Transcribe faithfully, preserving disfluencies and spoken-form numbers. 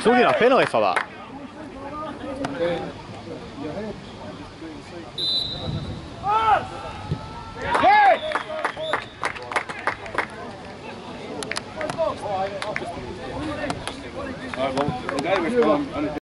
zoek je naar Venlo even wat? Maar wel, de guy was gewoon aan het